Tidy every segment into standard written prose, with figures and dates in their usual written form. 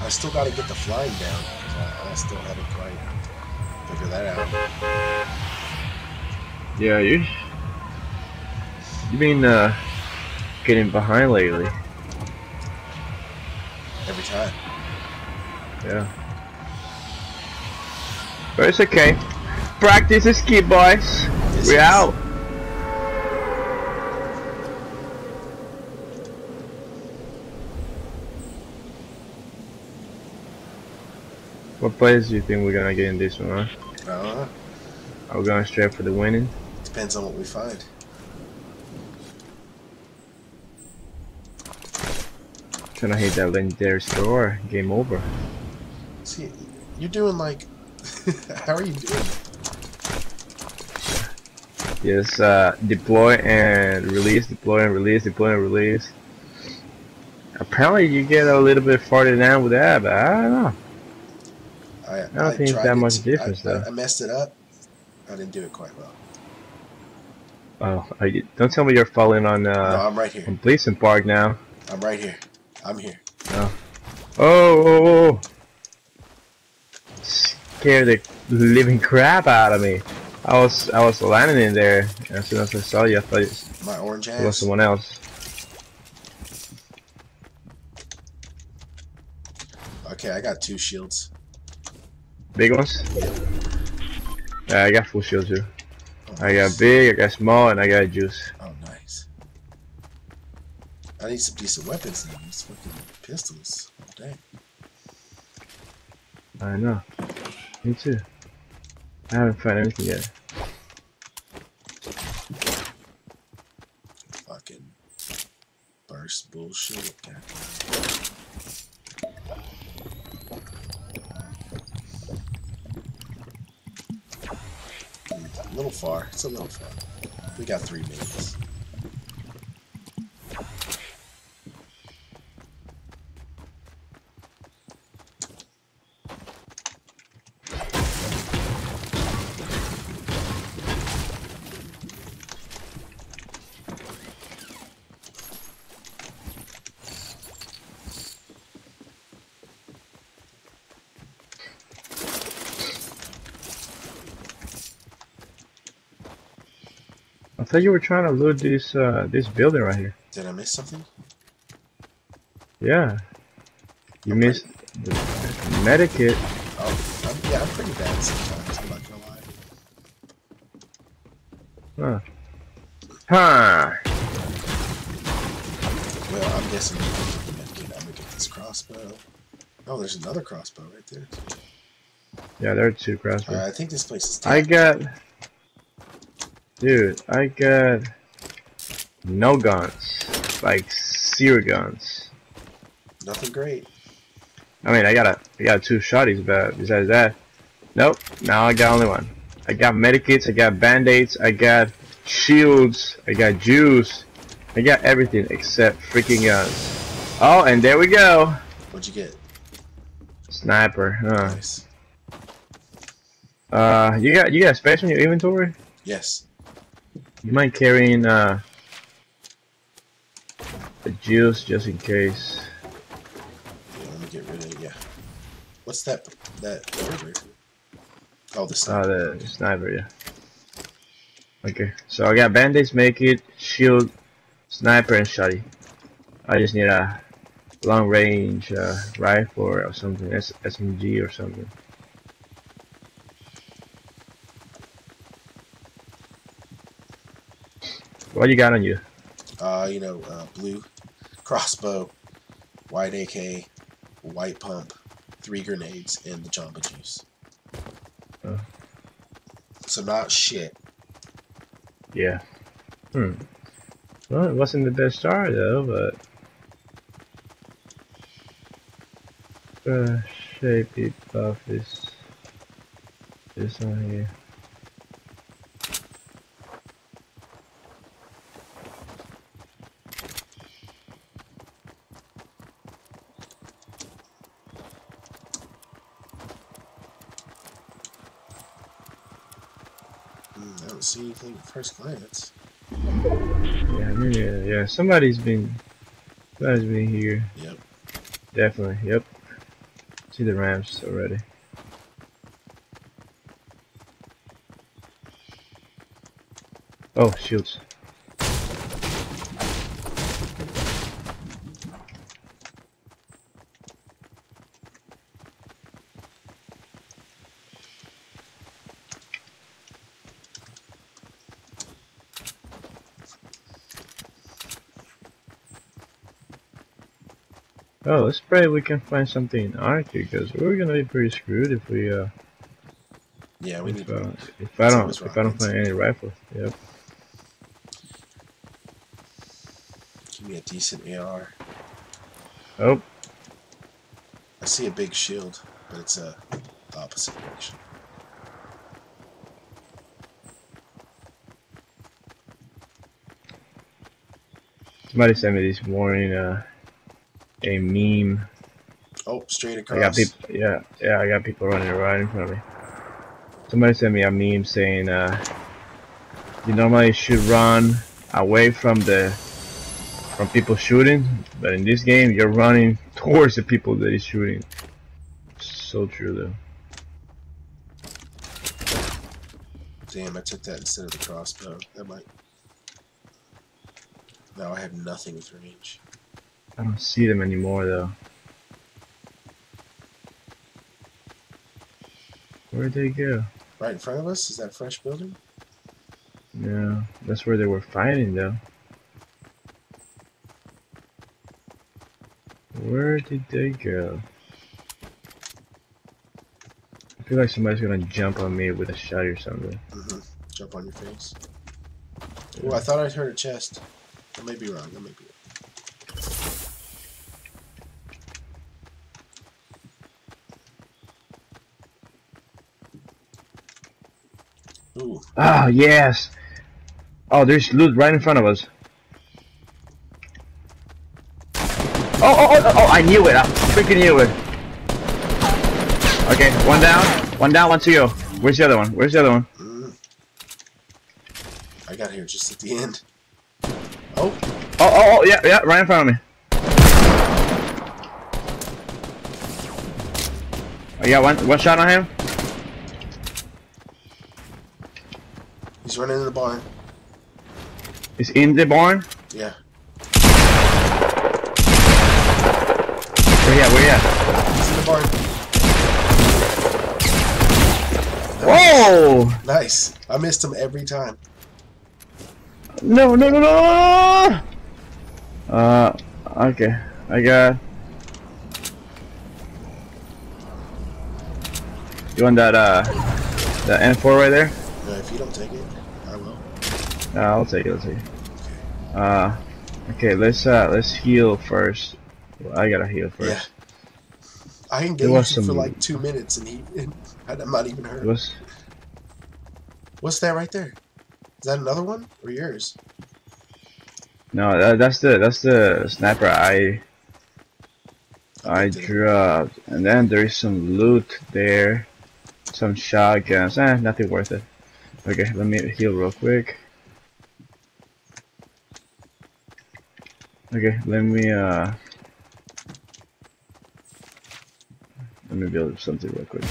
I still got to get the flying down. I still haven't quite figured that out. Yeah, you've been getting behind lately. Every time. Yeah. But it's okay. Practice is key, boys. We're out. What plays do you think we're gonna get in this one, huh? I don't know. Are we going straight for the winning? Depends on what we find. Trying to hit that legendary store. Game over. See, you're doing like... How are you doing? Yes, deploy and release, deploy and release, deploy and release. Apparently you get a little bit farther down with that, but I don't know. I don't think it's that much difference though. I messed it up. I didn't do it quite well. Oh, don't tell me you're falling on no, I'm right here. On Gleason Park now. I'm right here. I'm here. Oh. Oh. Scared the living crap out of me. I was landing in there. As soon as I saw you, I thought my orange ass. It was someone else. Okay, I got 2 shields. Big ones? Yeah, I got full shield too. Oh, I got big, I got small, and I got juice. Oh, nice. I need some decent weapons in these fucking pistols. Oh, dang. I know. Me too. I haven't found anything yet. Fucking burst bullshit. God. A little far. It's a little far. We got 3 minutes. I thought you were trying to loot this this building right here. Did I miss something? Yeah. You missed the medikit. Oh, yeah, I'm pretty bad sometimes, I'm not gonna lie. Huh. Huh. Well, I'm guessing I'm gonna get this crossbow. Oh, there's another crossbow right there. Yeah, there are 2 crossbows. I think this place is Dude, I got no guns. Like 0 guns. Nothing great. I mean, I got 2 shotties, but besides that, nope. Now I got only 1. I got medikits, I got band-aids, I got shields, I got juice, I got everything except freaking guns. Oh, and there we go. What'd you get? Sniper. Huh. Nice. You got space on your inventory? Yes. You mind carrying the juice just in case? Yeah, let me get rid of it. Yeah. What's that bird? Oh, the sniper. The sniper, yeah. Okay, so I got band-aids, make it, shield, sniper, and shotty. I just need a long-range rifle or something, SMG or something. What you got on you? Blue crossbow, white AK, white pump, 3 grenades, and the Jamba Juice. Oh. So not shit. Yeah. Well, it wasn't the best start though, but shapey buff is this one here. I don't see anything at first glance. Yeah, somebody's been here. Yep. Definitely, yep. See the ramps already. Oh, shields. Oh, let's pray we can find something in Arctic, because we're gonna be pretty screwed if we Yeah, we need. if I don't find any rifles. Yep. Give me a decent AR. Oh, I see a big shield, but it's the opposite direction. somebody sent me this morning a meme. Oh, straight across. I got people. Yeah, I got people running right in front of me. Somebody sent me a meme saying you normally should run away from people shooting, but in this game you're running towards the people that is shooting. So true though. Damn, I took that instead of the crossbow. That might. Now I have nothing with range. I don't see them anymore though. Where'd they go? Right in front of us? Is that a fresh building? Yeah, that's where they were fighting though. Where did they go? I feel like somebody's gonna jump on me with a shot or something. Jump on your face. Oh, I thought I'd heard a chest. I may be wrong. I may be wrong. Ooh. Ah, yes! Oh, there's loot right in front of us. Oh, I knew it! I freaking knew it! Okay, one down, one to go. Where's the other one? Where's the other one? I got here just at the end. Oh! Oh, yeah, right in front of me. I got one shot on him. He's running in the barn. He's in the barn? Yeah. Where you at? He's in the barn. Whoa! Nice. I missed him every time. No! Okay. I got... You want that, the N4 right there? No, if you don't take it, I will. I'll take it, okay, let's heal first. Well, I gotta heal first. Yeah. I engaged him for like 2 minutes and I'm not even hurt. What's that right there? Is that another one or yours? No, that's the sniper I dropped, and then there is some loot there, some shotguns. Nothing worth it. Okay, let me heal real quick. Okay, let me build something real quick.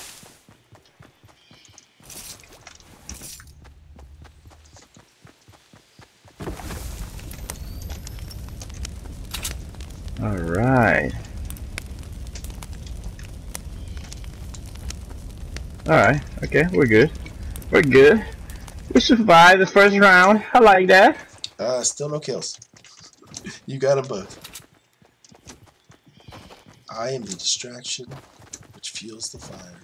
Alright. Alright, okay, we're good. We're good. We survived the first round. I like that. Still no kills. You got them both. I am the distraction which fuels the fire.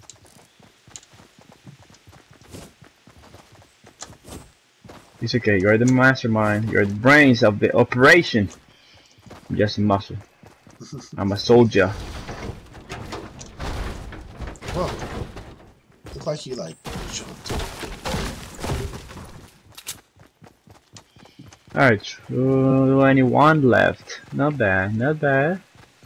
It's okay, you're the mastermind. You're the brains of the operation. I'm just a muscle. I'm a soldier. Whoa. Look like you like jumped. Alright, only one left. Not bad, not bad.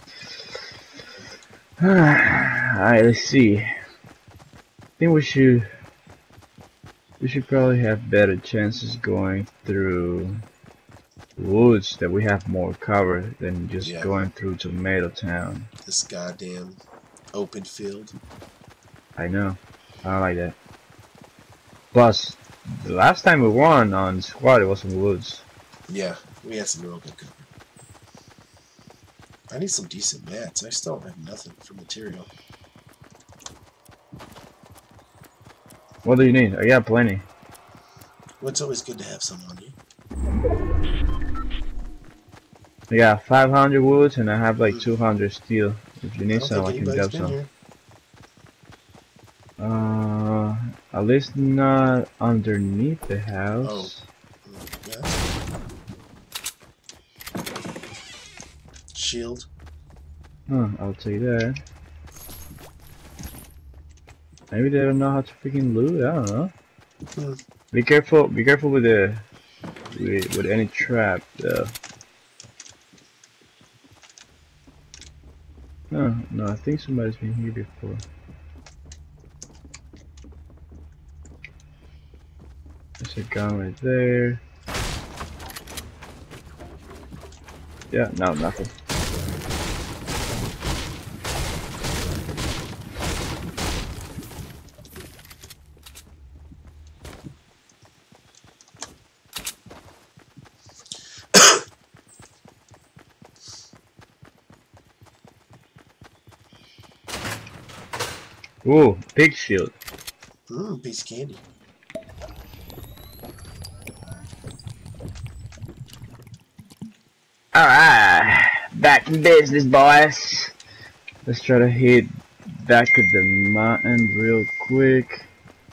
Alright, let's see. I think we should probably have better chances going through woods that we have more cover than just going through Tomato Town. This goddamn open field. I know. I don't like that. Plus, the last time we won on squad, it was in the woods. Yeah, we had some real good cover. I need some decent mats. I still don't have nothing for material. What do you need? I got plenty. Well, it's always good to have some on you. I got 500 woods and I have like 200 steel. If you I need don't some, think I can anybody's grab been some. here. At least not underneath the house. Yeah. Shield. Huh, I'll take that. Maybe they don't know how to freaking loot, I don't know. Be careful with the with any trap though. No, I think somebody's been here before. There's a gun right there. Yeah, no, nothing. Ooh, pig shield. Piece of candy. Alright, back in business, boys. Let's try to hit back of the mountain real quick.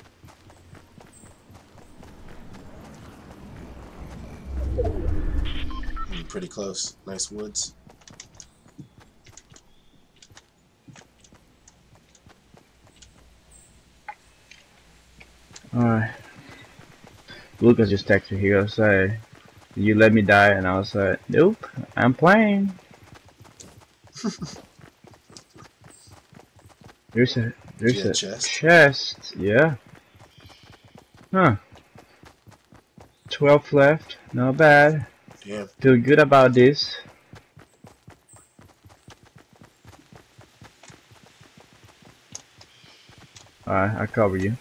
Pretty close. Nice woods. Alright. Lucas just texted here outside. You let me die, and I was like, nope, I'm playing. There's a chest. Yeah. Huh. 12 left. Not bad. Yeah. Feel good about this. Alright, I cover you.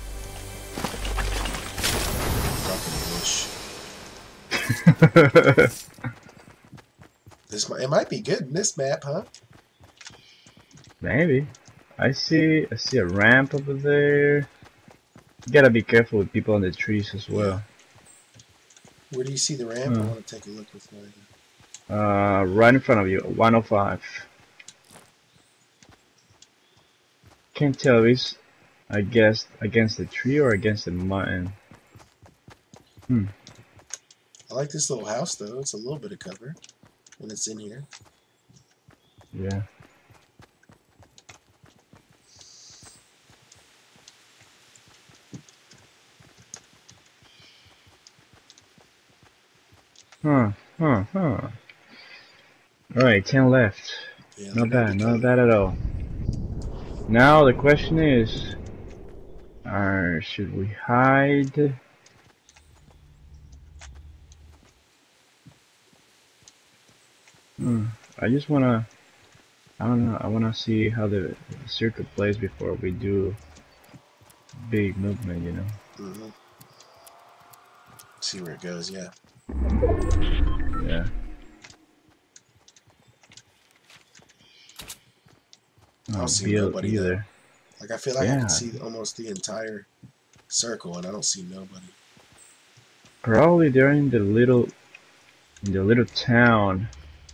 It might be good in this map, huh? Maybe. I see a ramp over there. You gotta be careful with people on the trees as well. Yeah. Where do you see the ramp? I want to take a look before I go. Right in front of you, 105. Can't tell if it's, I guess, against the tree or against the mountain. I like this little house though. It's a little bit of cover when it's in here. Yeah. Alright, 10 left. Yeah, not bad at all. Now the question is, should we hide? I just wanna, I don't know, I wanna see how the circuit plays before we do big movement, you know? See where it goes, yeah. Yeah. I don't see nobody either. Like I feel like I can see almost the entire circle, and I don't see nobody. Probably they're in the little town,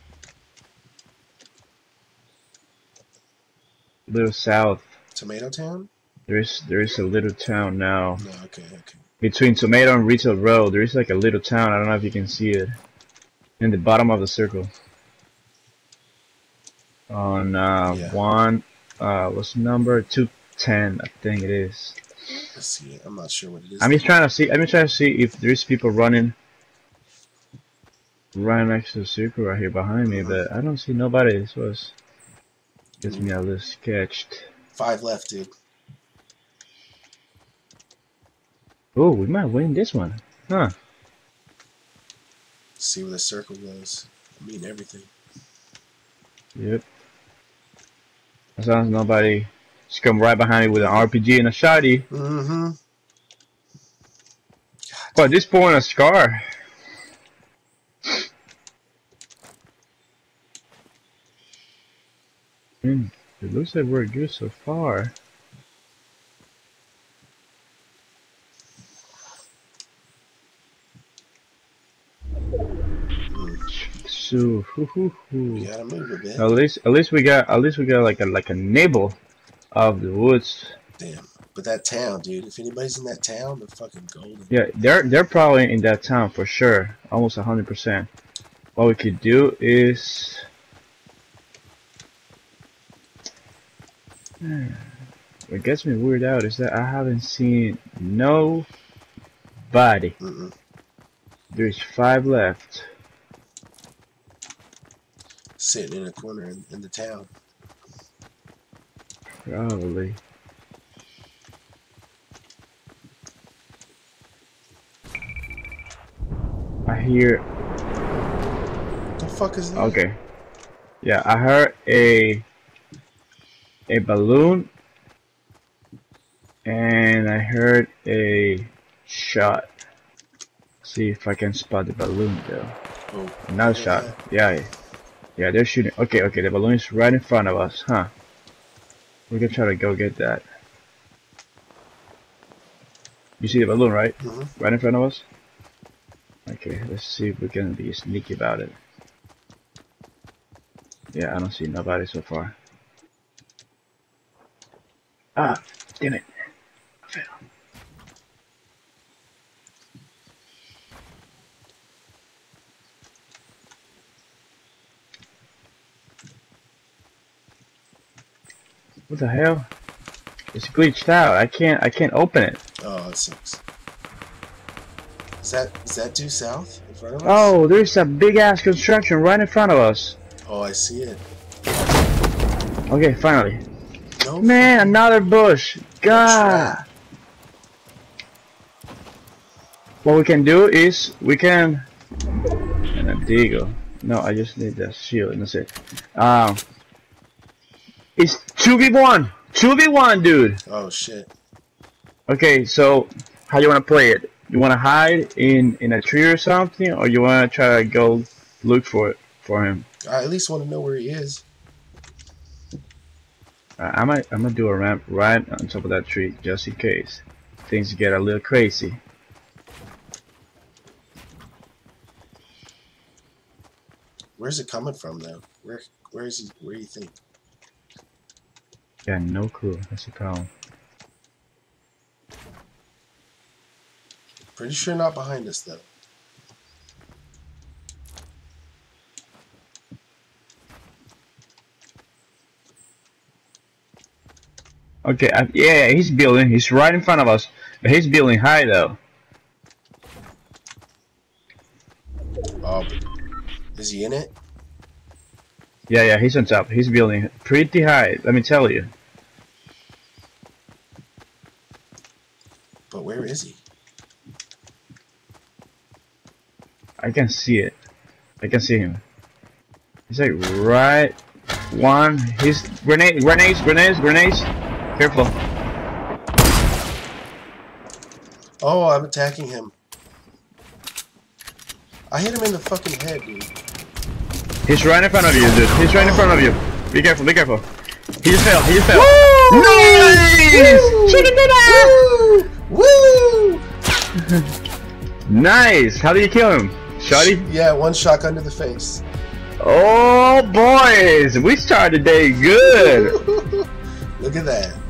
little south. Tomato Town. There is a little town now. No, okay. Between Tomato and Retail Road, there is like a little town. I don't know if you can see it. In the bottom of the circle. On what's the number? 210, I think it is. Let's see. I'm not sure what it is. I'm just trying to see if there's people running right next to the circle right here behind me, but I don't see nobody. This was gets me a little sketched. 5 left, dude. Oh, we might win this one, huh? See where the circle goes. I mean everything. Yep. As long as nobody just come right behind me with an RPG and a shotty. Mm-hmm. But at this point, a scar. It looks like we're good so far. So, We gotta move a bit. at least we got like a nibble of the woods. Damn. But that town, dude. If anybody's in that town, they're fucking golden. Yeah, they're probably in that town for sure, almost 100%. What we could do is, what gets me weirded out is that I haven't seen nobody. There's 5 left. Sitting in a corner in the town. Probably. I hear. What the fuck is that? Okay. Yeah, I heard a balloon, and I heard a shot. See if I can spot the balloon though. Oh, Another shot. Yeah, they're shooting. Okay, the balloon is right in front of us, huh? We're gonna try to go get that. You see the balloon, right? Right in front of us? Okay, let's see if we can be sneaky about it. Yeah, I don't see nobody so far. Ah, damn it. I fell. What the hell? It's glitched out. I can't open it. Oh, it sucks. Is that due south in front of us? Oh, there's a big ass construction right in front of us. Oh, I see it. Okay, finally. No. Man, another bush. God. What we can do is we can. And a deagle. No, I just need that shield and that's it. It's 2v1. 2v1, dude. Oh shit. Okay, so how you wanna play it? You wanna hide in a tree or something, or you wanna try to go look for him? I at least want to know where he is. I'm gonna do a ramp right on top of that tree just in case things get a little crazy. Where's it coming from though? Where is he? Where do you think? Yeah, no clue. That's the problem. Pretty sure not behind us though. Okay, yeah, he's building. He's right in front of us. But he's building high though. Oh, is he in it? Yeah, he's on top. He's building pretty high. Let me tell you. But where is he? I can see it. I can see him. He's like right one. He's grenades. Careful. Oh, I'm attacking him. I hit him in the fucking head, dude. He's right in front of you, dude. He's right in front of you. Be careful, be careful. He just fell. Woo! Nice! Woo! Woo! Nice! How did you kill him? Shotty? Yeah, one shotgun to the face. Oh, boys! We started the day good! Look at that.